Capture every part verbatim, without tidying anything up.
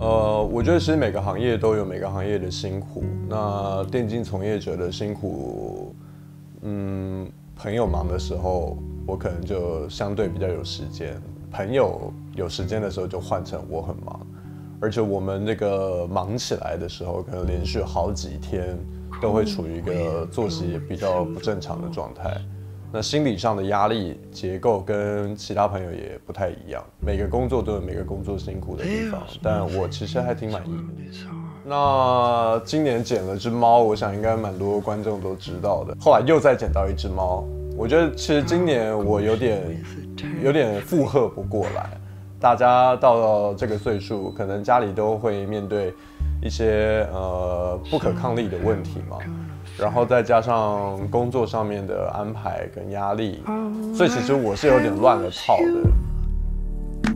呃，我觉得其实每个行业都有每个行业的辛苦。那电竞从业者的辛苦，嗯，朋友忙的时候，我可能就相对比较有时间；朋友有时间的时候，就换成我很忙。而且我们那个忙起来的时候，可能连续好几天都会处于一个作息比较不正常的状态。那心理上的压力结构跟其他朋友也不太一样，每个工作都有每个工作辛苦的地方，但我其实还挺满意的。那今年捡了只猫，我想应该蛮多观众都知道的。后来又再捡到一只猫，我觉得其实今年我有点有点负荷不过来。大家到了这个岁数，可能家里都会面对一些呃不可抗力的问题嘛。然后再加上工作上面的安排跟压力，所以其实我是有点乱了套的。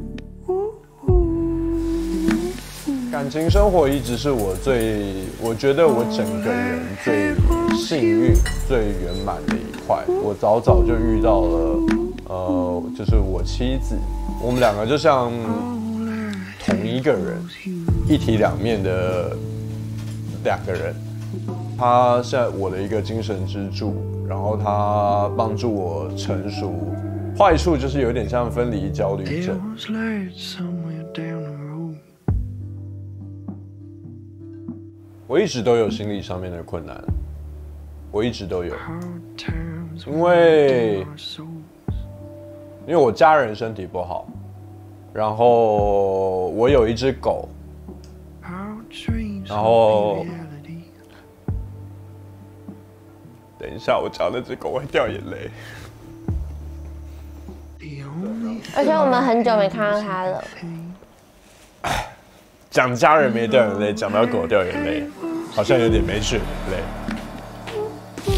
感情生活一直是我最，我觉得我整个人最幸运、最圆满的一块。我早早就遇到了，呃，就是我妻子，我们两个就像同一个人，一体两面的两个人。他是我的一个精神支柱，然后他帮助我成熟。坏处就是有点像分离焦虑症。我一直都有心理上面的困难，我一直都有，因为因为我家人身体不好，然后我有一只狗，然后。等一下，我讲那只狗会掉眼泪。 而且我们很久没看到它了。 讲家人没掉眼泪，讲到狗掉眼泪，好像有点没血泪。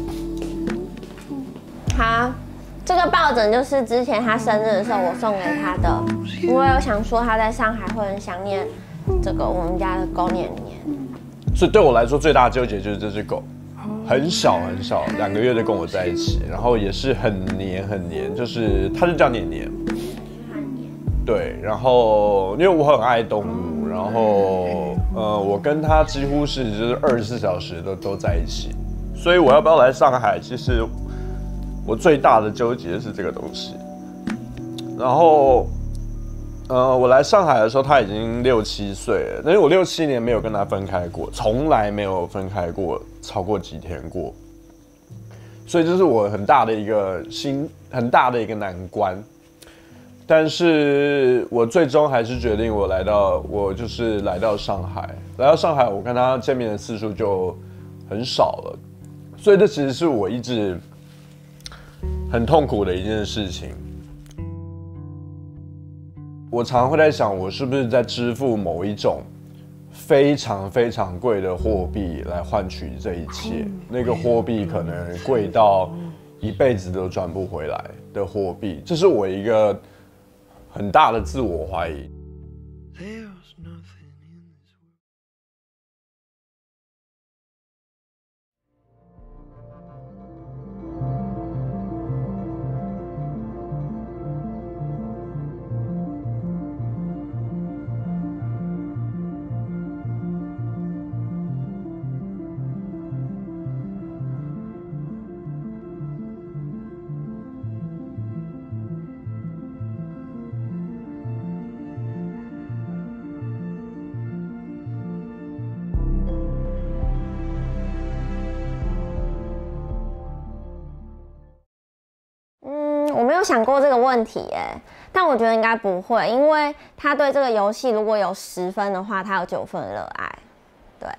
好，这个抱枕就是之前他生日的时候我送给他的，因为我想说他在上海会很想念这个我们家的狗年年。 所以对我来说最大的纠结就是这只狗。很小很小，两个月就跟我在一起，然后也是很黏很黏，就是它就叫黏黏。对，然后因为我很爱动物，然后呃，我跟它几乎是就是二十四小时都都在一起，所以我要不要来上海，其实我最大的纠结是这个东西。然后呃，我来上海的时候，他已经六七岁了，但是我六七年没有跟他分开过，从来没有分开过超过几天过，所以这是我很大的一个心，很大的一个难关。但是我最终还是决定，我来到，我就是来到上海，来到上海，我跟他见面的次数就很少了，所以这其实是我一直很痛苦的一件事情。我常常会在想，我是不是在支付某一种非常非常贵的货币来换取这一切？那个货币可能贵到一辈子都赚不回来的货币，这是我一个很大的自我怀疑。 我没有想过这个问题耶，但我觉得应该不会，因为他对这个游戏如果有十分的话，他有九分的热爱。对，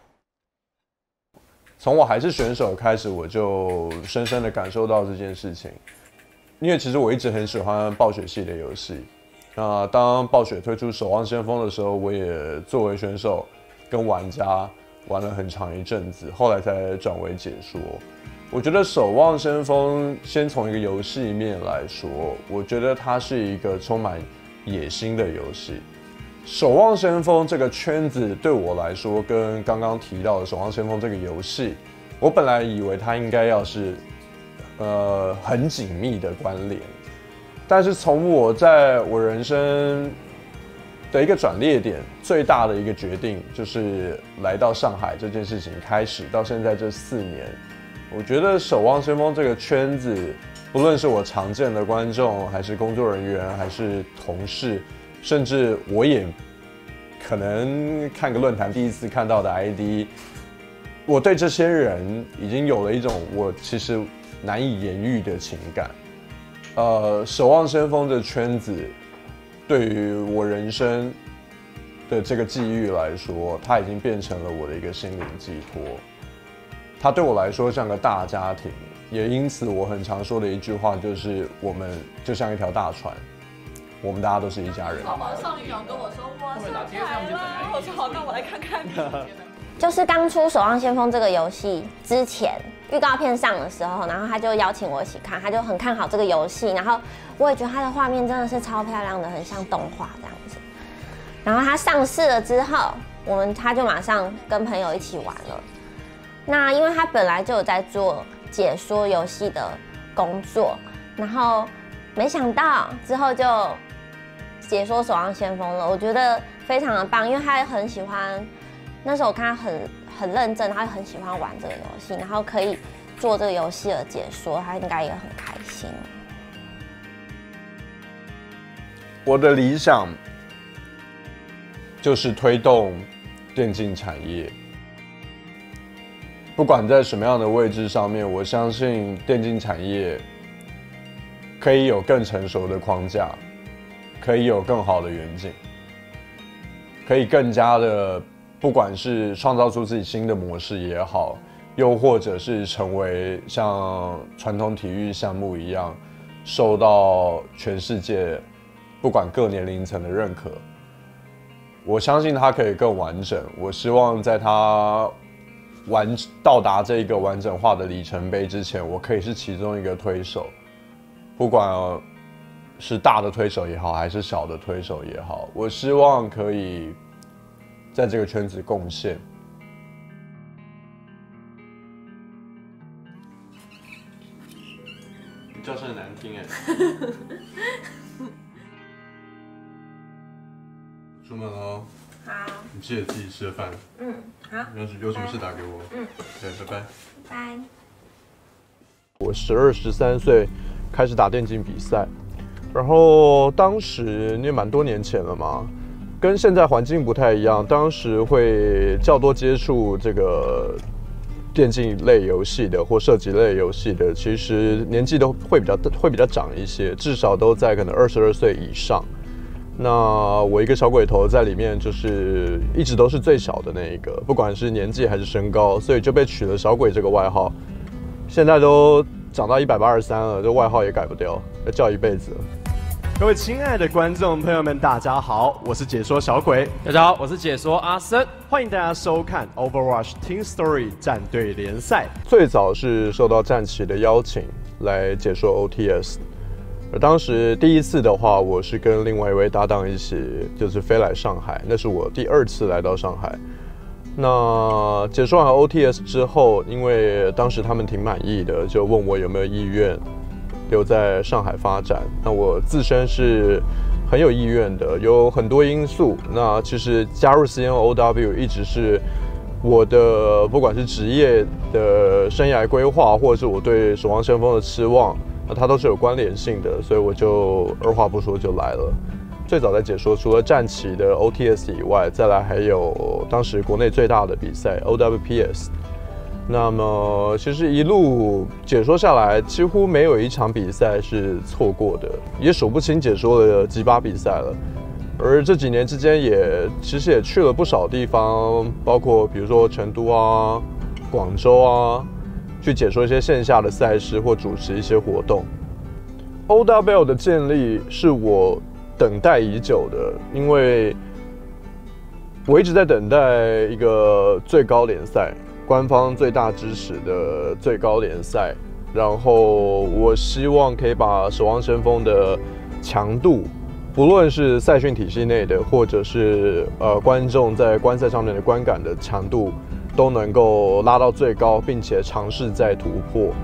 从我还是选手开始，我就深深的感受到这件事情，因为其实我一直很喜欢暴雪系的游戏。那当暴雪推出《守望先锋》的时候，我也作为选手跟玩家玩了很长一阵子，后来才转为解说。我觉得《守望先锋》先从一个游戏面来说，我觉得它是一个充满野心的游戏。《守望先锋》这个圈子对我来说，跟刚刚提到的《守望先锋》这个游戏，我本来以为它应该要是呃很紧密的关联，但是从我在我人生的一个转捩点，最大的一个决定就是来到上海这件事情开始到现在这四年，我觉得守望先锋这个圈子，不论是我常见的观众，还是工作人员，还是同事，甚至我也可能看个论坛第一次看到的 I D， 我对这些人已经有了一种我其实难以言喻的情感。呃，守望先锋的圈子，对于我人生的这个际遇来说，它已经变成了我的一个心灵寄托。它对我来说像个大家庭，也因此我很常说的一句话就是：我们就像一条大船，我们大家都是一家人。 宝宝少女有跟我说，我上台了。我说好，那我来看看你。 就是刚出《守望先锋》这个游戏之前，预告片上的时候，然后他就邀请我一起看，他就很看好这个游戏，然后我也觉得它的画面真的是超漂亮的，很像动画这样子。然后它上市了之后，我们他就马上跟朋友一起玩了。那因为他本来就有在做解说游戏的工作，然后没想到之后就解说《守望先锋》了，我觉得非常的棒，因为他也很喜欢。那时候我看他很很认真，他也很喜欢玩这个游戏，然后可以做这个游戏的解说，他应该也很开心。 我的理想就是推动电竞产业，不管在什么样的位置上面，我相信电竞产业可以有更成熟的框架，可以有更好的远景，可以更加的。不管是创造出自己新的模式也好，又或者是成为像传统体育项目一样，受到全世界不管各年龄层的认可，我相信它可以更完整。我希望在它完到达这个完整化的里程碑之前，我可以是其中一个推手，不管是大的推手也好，还是小的推手也好，我希望可以。在这个圈子贡献。你叫声很难听哎。出门喽。 好。 你记得自己吃的饭。 嗯，好。 要是有什么事打给我。 嗯。 对，拜拜。 拜。 我十二、十三岁开始打电竞比赛，然后当时因为蛮多年前了嘛。跟现在环境不太一样，当时会较多接触这个电竞类游戏的或射击类游戏的，其实年纪都会比较会比较长一些，至少都在可能二十二岁以上。那我一个小鬼头在里面，就是一直都是最小的那一个，不管是年纪还是身高，所以就被取了小鬼这个外号。现在都长到一百八十三了，这外号也改不掉，要叫一辈子了。 各位亲爱的观众朋友们，大家好，我是解说小鬼。 大家好，我是解说阿森。 欢迎大家收看 Overwatch Team Story 战队联赛。 最早是受到战旗的邀请来解说 O T S， 而当时第一次的话，我是跟另外一位搭档一起，就是飞来上海，那是我第二次来到上海。那解说完 O T S 之后，因为当时他们挺满意的，就问我有没有意愿留在上海发展。那我自身是很有意愿的，有很多因素。那其实加入 C N O W 一直是我的，不管是职业的生涯规划，或者是我对守望先锋的期望，那它都是有关联性的，所以我就二话不说就来了。最早在解说，除了战旗的 O T S 以外，再来还有当时国内最大的比赛 O W P S。那么其实一路解说下来，几乎没有一场比赛是错过的，也数不清解说了几把比赛了。而这几年之间也其实也去了不少地方，包括比如说成都啊、广州啊，去解说一些线下的赛事或主持一些活动。O W L 的建立是我等待已久的，因为我一直在等待一个最高联赛。官方最大支持的最高联赛，然后我希望可以把守望先锋的强度，不论是赛训体系内的，或者是呃观众在观赛上面的观感的强度，都能够拉到最高，并且尝试再突破。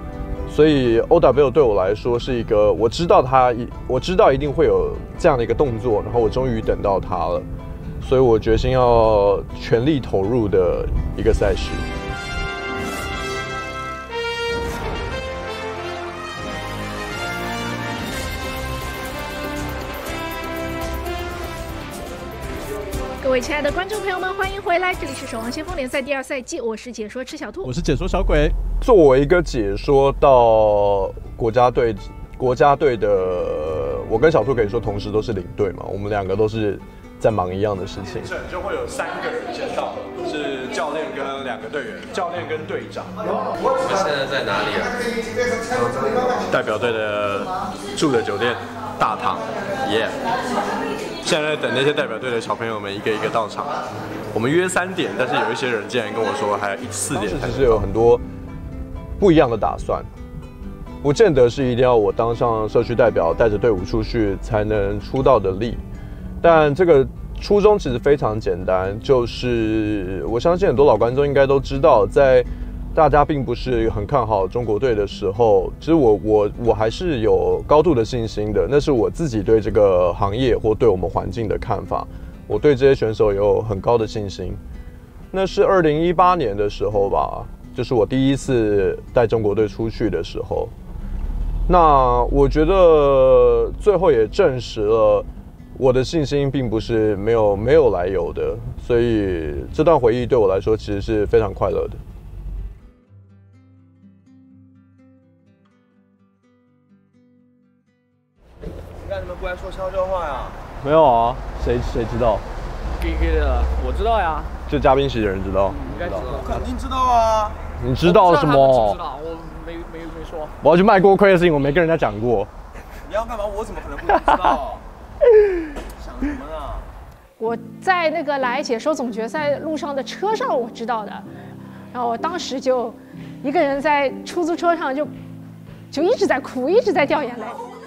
所以 O W 对我来说是一个，我知道他，我知道一定会有这样的一个动作，然后我终于等到他了，所以我决心要全力投入的一个赛事。 各位亲爱的观众朋友们，欢迎回来！这里是《守望先锋联赛》第二赛季，我是解说吃小兔， 我是解说小鬼。 作为一个解说到国家队，国家队的，我跟小兔可以说同时都是领队嘛，我们两个都是在忙一样的事情。就会有三个人先到，是教练跟两个队员，教练跟队长。 我们现在在哪里啊？ 代表队的住的酒店大堂，耶、yeah 现在在等那些代表队的小朋友们一个一个到场。我们约三点，但是有一些人竟然跟我说还要一四点。其实有很多不一样的打算，不见得是一定要我当上社区代表，带着队伍出去才能出到的力。但这个初衷其实非常简单，就是我相信很多老观众应该都知道，在大家并不是很看好中国队的时候，其实我我我还是有高度的信心的。那是我自己对这个行业或对我们环境的看法，我对这些选手有很高的信心。那是二零一八年的时候吧，就是我第一次带中国队出去的时候。那我觉得最后也证实了我的信心并不是没有没有来由的，所以这段回忆对我来说其实是非常快乐的。 干什么不来说悄悄话呀？ 没有啊，谁谁知道？ 给给的，我知道呀。 就嘉宾席的人知道。 应该知道。 肯定知道啊。 你知道什么？ 我知道，我没没没说。 我要去卖锅盔的事情，我没跟人家讲过。 你要干嘛？我怎么可能不知道？想什么呢？ 我在那个来解说总决赛路上的车上我知道的，然后我当时就一个人在出租车上就就一直在哭，一直在掉眼泪。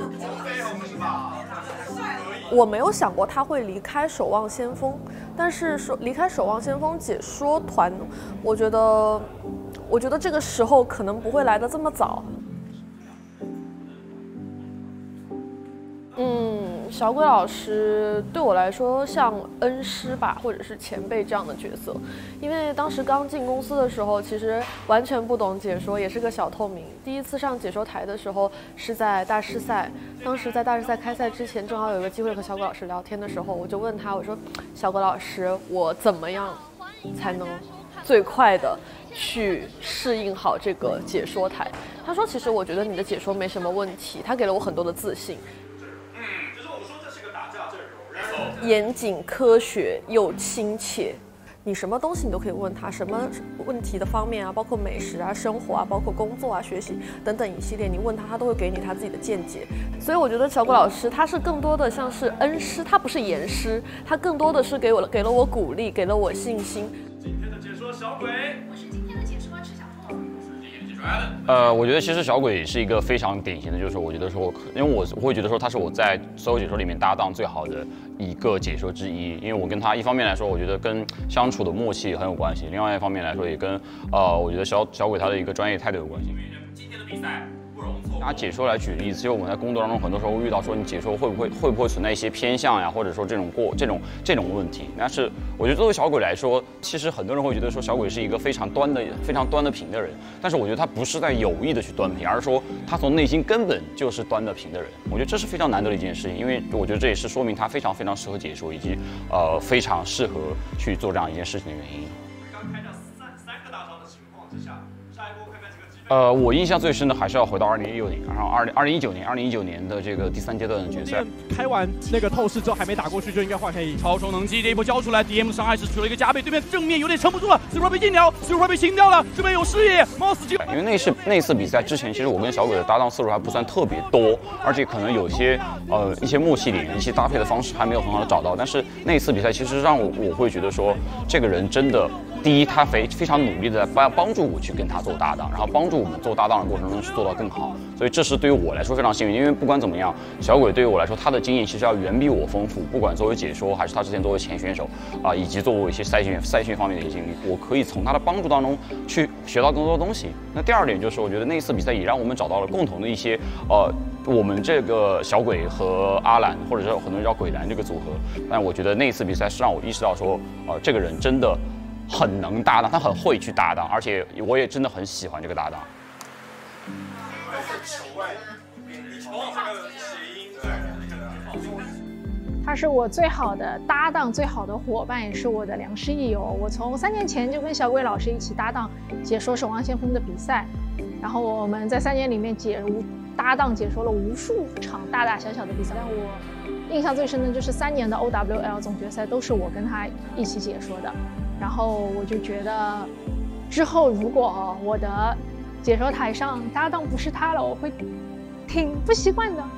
我没有想过他会离开守望先锋，但是说离开守望先锋解说团，我觉得，我觉得这个时候可能不会来得这么早。嗯，小鬼老师对我来说像恩师吧，或者是前辈这样的角色。因为当时刚进公司的时候，其实完全不懂解说，也是个小透明。第一次上解说台的时候是在大师赛，当时在大师赛开赛之前，正好有个机会和小鬼老师聊天的时候，我就问他，我说：“小鬼老师，我怎么样才能最快的去适应好这个解说台？”他说：“其实我觉得你的解说没什么问题。”他给了我很多的自信。严谨、科学又亲切，你什么东西你都可以问他，什么问题的方面啊，包括美食啊、生活啊，包括工作啊、学习等等一系列，你问他，他都会给你他自己的见解。所以我觉得小鬼老师他是更多的像是恩师，他不是严师，他更多的是给我给了我鼓励，给了我信心。 今天的解说小鬼， 我是今天的解说吃小兔。 呃，我觉得其实小鬼是一个非常典型的，就是我觉得说，因为我我会觉得说他是我在所有解说里面搭档最好的一个解说之一，因为我跟他一方面来说，我觉得跟相处的默契很有关系，另外一方面来说也跟呃，我觉得小小鬼他的一个专业态度有关系。 今天的比赛不容错。 拿解说来举例子，其实我们在工作当中很多时候遇到说你解说会不会会不会存在一些偏向呀，或者说这种过这种这种问题。但是我觉得作为小鬼来说，其实很多人会觉得说小鬼是一个非常端的非常端得平的人，但是我觉得他不是在有意的去端平，而是说他从内心根本就是端得平的人。我觉得这是非常难得的一件事情，因为我觉得这也是说明他非常非常适合解说，以及呃非常适合去做这样一件事情的原因。 刚开到三三个大招的情况之下，下一波看看这个局面。 呃，我印象最深的还是要回到二零一六年，然后二零二零一九年，二零一九年的这个第三阶段的决赛。 开完那个透视之后还没打过去就应该换黑衣。 超充能机这一波交出来 ，D M 伤害是取了一个加倍，对面正面有点撑不住了 ，Super 被禁掉 ，Super 被清掉了，这边有视野，冒死机会。 因为那次那次比赛之前，其实我跟小鬼的搭档次数还不算特别多，而且可能有些呃一些默契点、一些搭配的方式还没有很好的找到。但是那次比赛其实让我我会觉得说，这个人真的。第一，他非非常努力的帮帮助我去跟他做搭档，然后帮助我们做搭档的过程中去做到更好。所以这是对于我来说非常幸运，因为不管怎么样，小鬼对于我来说他的经验其实要远比我丰富，不管作为解说还是他之前作为前选手啊，以及作为一些赛训赛训方面的一些经历，我可以从他的帮助当中去学到更多的东西。那第二点就是，我觉得那一次比赛也让我们找到了共同的一些呃。我们这个小鬼和阿兰，或者是很多人叫鬼兰这个组合，但我觉得那一次比赛是让我意识到说，呃，这个人真的很能搭档，他很会去搭档，而且我也真的很喜欢这个搭档。 他是我最好的搭档，最好的伙伴，也是我的良师益友。我从三年前就跟小鬼老师一起搭档解说《守望先锋》的比赛，然后我们在三年里面解无搭档解说了无数场大大小小的比赛。但我印象最深的就是三年的 O W L 总决赛都是我跟他一起解说的。然后我就觉得，之后如果我的解说台上搭档不是他了，我会挺不习惯的。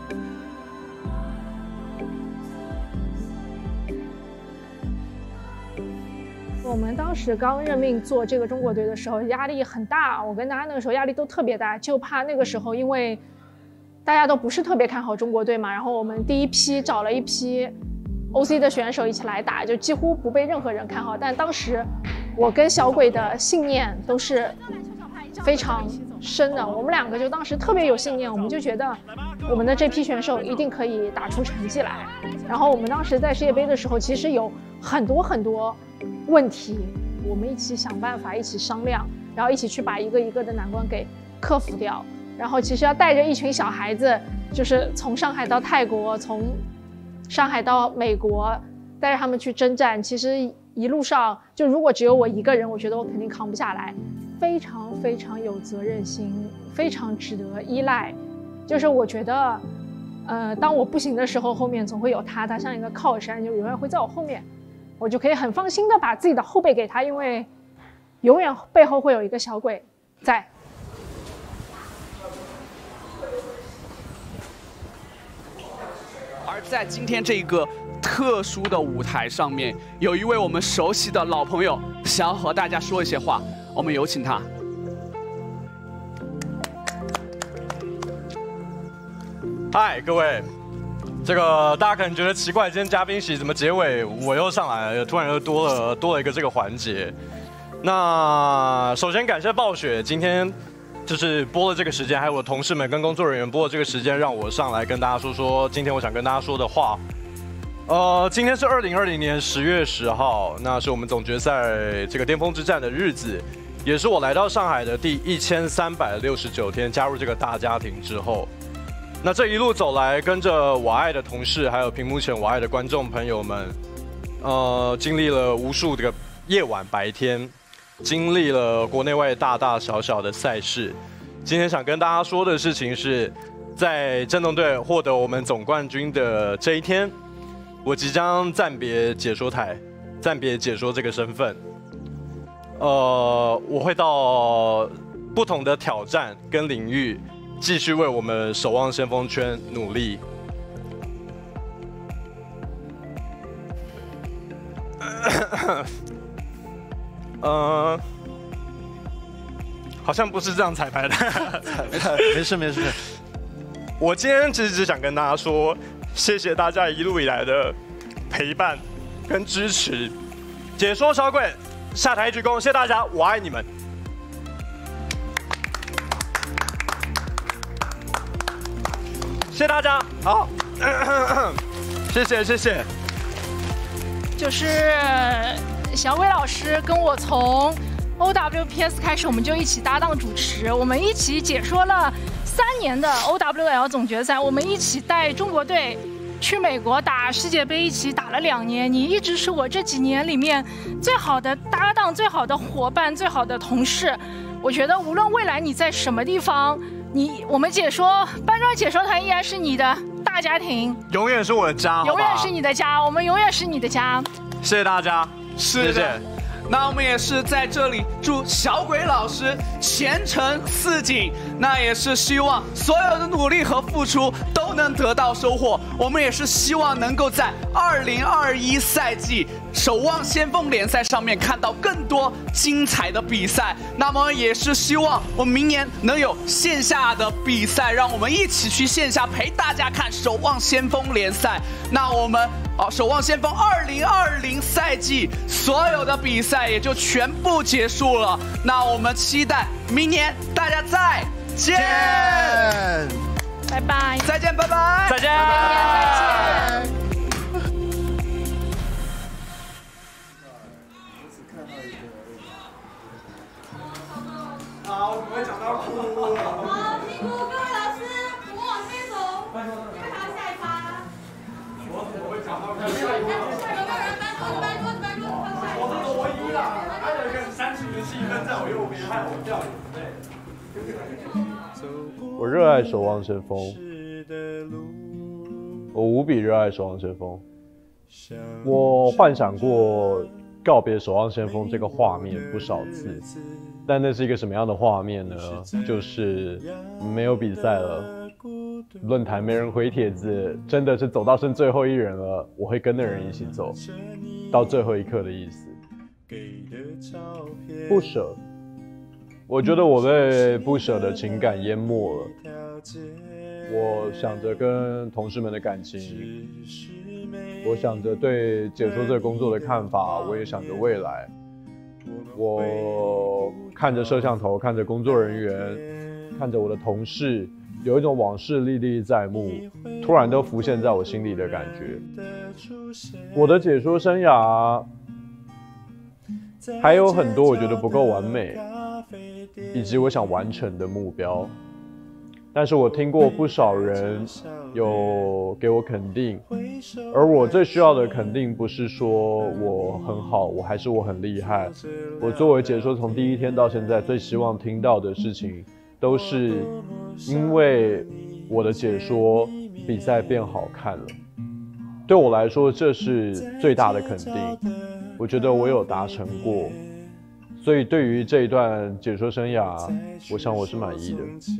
我们当时刚任命做这个中国队的时候，压力很大。我跟大家那个时候压力都特别大，就怕那个时候因为大家都不是特别看好中国队嘛，然后我们第一批找了一批 O C 的选手一起来打，就几乎不被任何人看好。但当时我跟小鬼的信念都是非常深的，我们两个就当时特别有信念，我们就觉得我们的这批选手一定可以打出成绩来。然后我们当时在世界杯的时候，其实有很多很多问题，我们一起想办法，一起商量，然后一起去把一个一个的难关给克服掉。然后其实要带着一群小孩子，就是从上海到泰国，从上海到美国，带着他们去征战。其实一路上，就如果只有我一个人，我觉得我肯定扛不下来。非常非常有责任心，非常值得依赖。就是我觉得，呃，当我不行的时候，后面总会有他，他像一个靠山，就永远会在我后面。我就可以很放心的把自己的后背给他，因为永远背后会有一个小鬼在。 而在今天这个特殊的舞台上面，有一位我们熟悉的老朋友想要和大家说一些话，我们有请他。 嗨，各位。这个大家可能觉得奇怪，今天嘉宾席怎么结尾我又上来了，突然又多了多了一个这个环节。那首先感谢暴雪今天就是播了这个时间，还有我同事们跟工作人员播了这个时间，让我上来跟大家说说今天我想跟大家说的话。呃，今天是二零二零年十月十号，那是我们总决赛这个巅峰之战的日子，也是我来到上海的第一千三百六十九天，加入这个大家庭之后。那这一路走来，跟着我爱的同事，还有屏幕前我爱的观众朋友们，呃，经历了无数个夜晚白天，经历了国内外大大小小的赛事。今天想跟大家说的事情是，在震动队获得我们总冠军的这一天，我即将暂别解说台，暂别解说这个身份。呃，我会到不同的挑战跟领域。继续为我们守望先锋圈努力。呃，好像不是这样彩排的。没事没事。我今天其实只想跟大家说，谢谢大家一路以来的陪伴跟支持。解说小鬼下台鞠躬，谢谢大家，我爱你们。谢谢大家，好，谢谢谢谢。 就是小鬼老师跟我从 O W P S 开始，我们就一起搭档主持，我们一起解说了三年的 O W L 总决赛，我们一起带中国队去美国打世界杯，一起打了两年。你一直是我这几年里面最好的搭档、最好的伙伴、最好的同事。我觉得无论未来你在什么地方。你我们解说搬砖解说团依然是你的大家庭， 永远是我的家， 永远是你的家，我们永远是你的家。 谢谢大家， 是的。那我们也是在这里祝小鬼老师前程似锦，那也是希望所有的努力和付出都能得到收获。我们也是希望能够在二零二一赛季守望先锋联赛上面看到更多精彩的比赛。那么也是希望我们明年能有线下的比赛，让我们一起去线下陪大家看守望先锋联赛。那我们啊，守望先锋二零二零赛季所有的比赛也就全部结束了。那我们期待明年大家再见， 拜拜， 再见，拜拜， 再见， 再见。 好，我们会讲到哭了。 好，辛苦各位老师，我往这边走，因为还要下一趴。 我怎么会讲到哭？ 有没有人搬桌子、搬桌子、搬桌子、搬下一趴？ 我是罗伊啦，还有一个煽情的气氛在我右边，害我掉眼泪。 我热爱守望先锋，我无比热爱守望先锋。我幻想过告别守望先锋这个画面不少次，但那是一个什么样的画面呢？就是没有比赛了，论坛没人回帖子，真的是走到剩最后一人了，我会跟那人一起走，到最后一刻的意思。不舍，我觉得我被不舍的情感淹没了。我想着跟同事们的感情，我想着对解说这个工作的看法，我也想着未来。我看着摄像头，看着工作人员，看着我的同事，有一种往事历历在目，突然都浮现在我心里的感觉。我的解说生涯还有很多我觉得不够完美，以及我想完成的目标。但是我听过不少人有给我肯定，而我最需要的肯定不是说我很好，我还是我很厉害。我作为解说从第一天到现在最希望听到的事情，都是因为我的解说比赛变好看了。对我来说，这是最大的肯定。我觉得我有达成过，所以对于这一段解说生涯，我想我是满意的。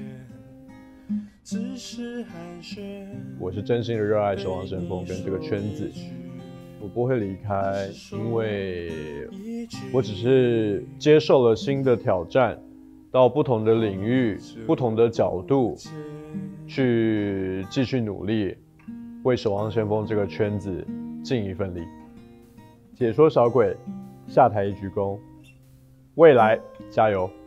我是真心的热爱守望先锋跟这个圈子，我不会离开，因为我只是接受了新的挑战，到不同的领域、不同的角度去继续努力，为守望先锋这个圈子尽一份力。解说小鬼下台一鞠躬，未来加油！